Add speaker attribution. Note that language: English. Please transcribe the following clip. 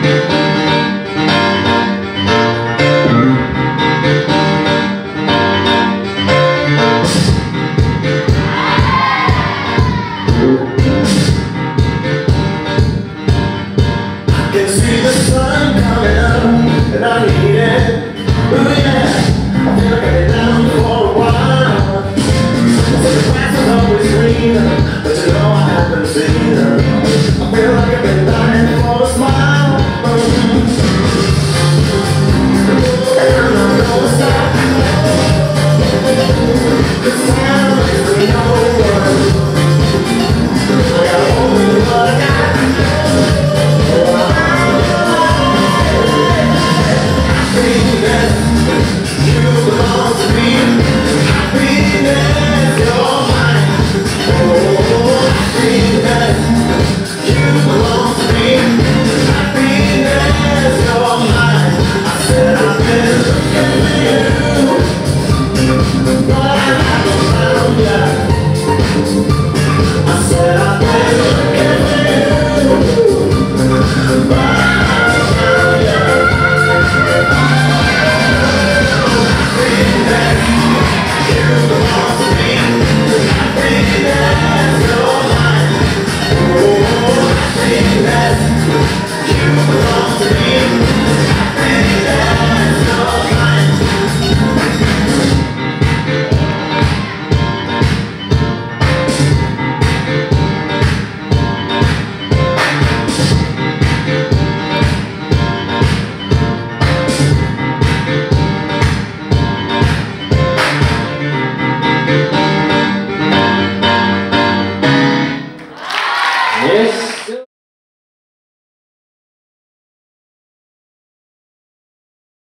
Speaker 1: And I need it, oh yeah, I feel like I've been down for a while. So the grass is always greener, but you know I haven't seen her. I feel like I've been dying for a smile. And I'm gonna stop. This time is no one. I got only what I got.
Speaker 2: Yes.